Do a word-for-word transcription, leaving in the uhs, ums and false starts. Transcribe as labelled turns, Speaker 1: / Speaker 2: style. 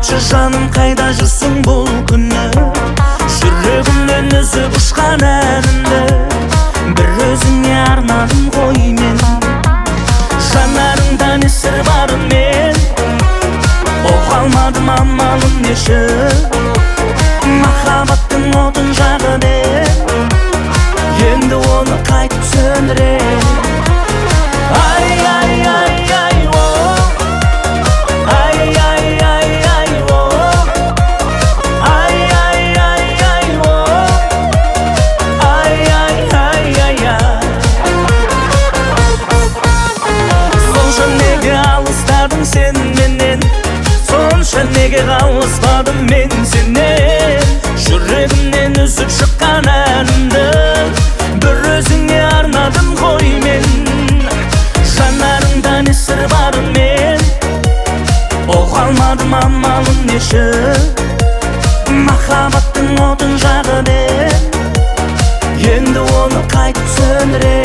Speaker 1: айтшы жаным, қайда жүрсің бұл күні? Жүрегімнен үзіп ұшқан әнімді бір өзіңе арнадым ғой мен. Жанарыңда не сыр барын мен оқ алмадым, амалым неші? Махаббаттың отын жағып ем, енді оны қайтып сөндірем. Ай, ай, ай, ай, о, ай, ай, ай, ай, о, ай, ай, ай, ай, о, ай, ай, ай, ай, ай. Сонша неге алыстадың сен менен, сонша неге қалыспадым мен сенен? Жүрегімнен үзіп шыққан әнімді бір өзіңе арнадым ғой мен. Жанарыңда не сыр барын мен оқ алмадым, амалым неші? Махаббаттың отын жағып ем, енді оны қайтып сөндірем.